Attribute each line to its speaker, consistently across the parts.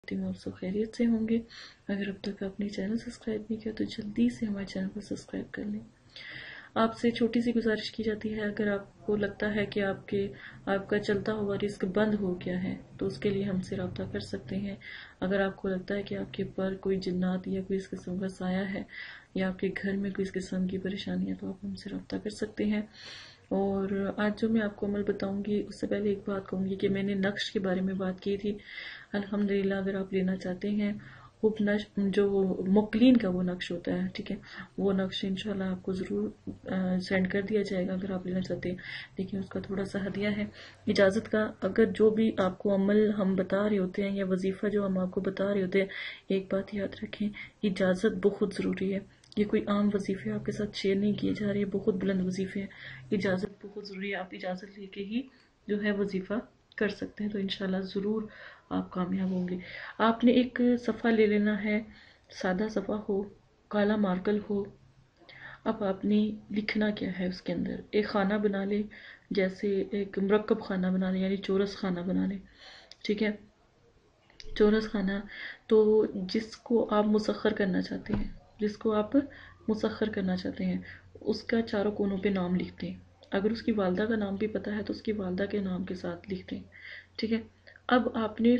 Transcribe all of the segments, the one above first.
Speaker 1: आप सब खैरियत से होंगे। अगर अब तक आपने चैनल सब्सक्राइब नहीं किया तो जल्दी से हमारे चैनल को सब्सक्राइब कर लें। आपसे छोटी सी गुजारिश की जाती है, अगर आपको लगता है कि आपका चलता हुआ रिस्क बंद हो गया है तो उसके लिए हमसे रब्ता कर सकते हैं। अगर आपको लगता है कि आपके ऊपर कोई जिन्नात या कोई इस किस्म का साया है या आपके घर में कोई इस किस्म की परेशानी है तो आप हमसे रब्ता कर सकते हैं। और आज जो मैं आपको अमल बताऊंगी उससे पहले एक बात कहूंगी कि मैंने नक्श के बारे में बात की थी। अल्हम्दुलिल्लाह अगर आप लेना चाहते हैं उपनश जो मुकलीन का वो नक्श होता है, ठीक है, वो नक्श इंशाल्लाह आपको ज़रूर सेंड कर दिया जाएगा अगर आप लेना चाहते हैं। लेकिन उसका थोड़ा सा हदिया है इजाज़त का। अगर जो भी आपको अमल हम बता रहे होते हैं या वजीफ़ा जो हम आपको बता रहे होते हैं, एक बात याद रखें, इजाज़त बहुत ज़रूरी है। ये कोई आम वजीफे आपके साथ शेयर नहीं किए जा रहे, बहुत बुलंद वजीफे हैं। इजाज़त बहुत ज़रूरी है, आप इजाज़त लेके ही जो है वजीफ़ा कर सकते हैं, तो इंशाल्लाह ज़रूर आप कामयाब होंगे। आपने एक सफ़ा ले लेना है, सादा सफ़ा हो, काला मार्कल हो। अब आपने लिखना क्या है उसके अंदर, एक खाना बना ले, जैसे एक मुरक्कब खाना बना ले, यानी चौरस खाना बना ले, ठीक है। चौरस खाना तो जिसको आप मुसख्खर करना चाहते हैं, जिसको आप मुसख्खर करना चाहते हैं उसका चारों कोनों पे नाम लिखते हैं। अगर उसकी वालदा का नाम भी पता है तो उसकी वालदा के नाम के साथ लिखते हैं, ठीक है। अब आपने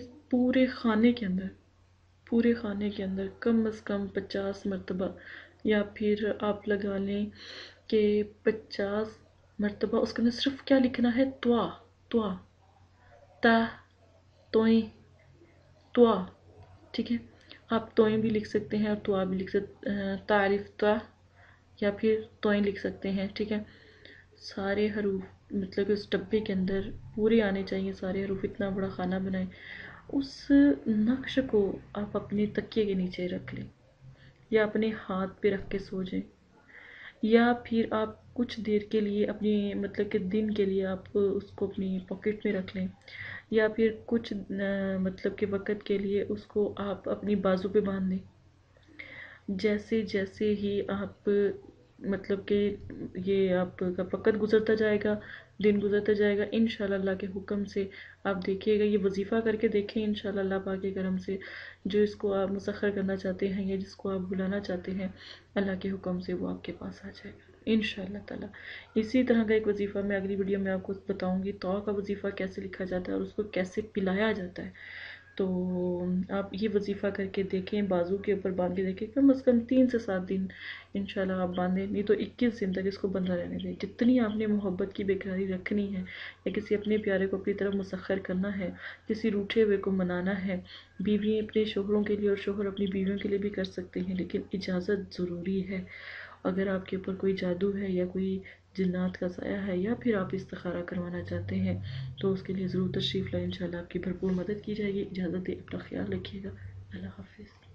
Speaker 1: पूरे खाने के अंदर कम अज़ कम 50 मरतबा, या फिर आप लगा लें कि 50 मरतबा उसके अंदर सिर्फ क्या लिखना है, त्वा त्वा ता तोई त्वा, ठीक है। आप तोई भी लिख सकते हैं और त्वा भी लिख सकते, तारीफ त्वा या फिर तोई लिख सकते हैं, ठीक है। सारे हरूफ मतलब कि उस डब्बे के अंदर पूरे आने चाहिए सारे हरूफ। इतना बड़ा खाना बनाएं, उस नक्श को आप अपने तकिए के नीचे रख लें या अपने हाथ पे रख के सो जाएं, या फिर आप कुछ देर के लिए अपनी मतलब कि दिन के लिए आप उसको अपनी पॉकेट में रख लें, या फिर कुछ मतलब के वक़्त के लिए उसको आप अपनी बाजू पे बांध दें। जैसे जैसे ही आप मतलब कि ये आपका वक़्त गुजरता जाएगा, दिन गुजरता जाएगा, इंशाल्लाह अल्लाह के हुक्म से आप देखिएगा, ये वजीफ़ा करके देखें, इंशाल्लाह अल्लाह पाक के करम से जो इसको आप मुसख्खर करना चाहते हैं या जिसको आप बुलाना चाहते हैं, अल्लाह के हुक्म से वो आपके पास आ जाएगा इंशाल्लाह ताला। इसी तरह का एक वजीफ़ा मैं अगली वीडियो में आपको बताऊँगी, तौ का वजीफ़ा कैसे लिखा जाता है और उसको कैसे पिलाया जाता है। तो आप ये वजीफ़ा करके देखें, बाजू के ऊपर बांध के देखें, कम अज़ कम 3 से 7 दिन इंशाल्लाह आप बांधें, नहीं तो 21 दिन तक इसको बंधा रहने दें। जितनी आपने मोहब्बत की बेकरारी रखनी है या किसी अपने प्यारे को अपनी तरफ मुसख्खर करना है, किसी रूठे हुए को मनाना है, बीवी अपने शोहरों के लिए और शोहर अपनी बीवियों के लिए भी कर सकते हैं, लेकिन इजाज़त ज़रूरी है। अगर आपके ऊपर कोई जादू है या कोई जिन्नात का साया है या फिर आप इस्तिखारा करवाना चाहते हैं तो उसके लिए ज़रूर तशरीफ़ लाएं, इंशाल्लाह आपकी भरपूर मदद की जाएगी। इजाज़त दें, अपना ख्याल रखिएगा। अल्लाह हाफ़िज़।